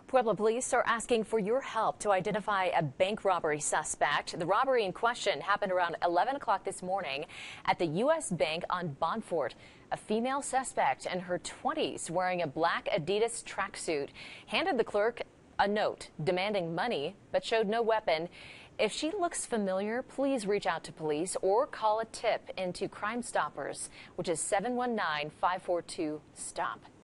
Pueblo Police are asking for your help to identify a bank robbery suspect. The robbery in question happened around 11 o'clock this morning at the U.S. Bank on Bonfort. A female suspect in her 20s wearing a black Adidas tracksuit handed the clerk a note demanding money but showed no weapon. If she looks familiar, please reach out to police or call a tip into Crime Stoppers, which is 719-542-STOP.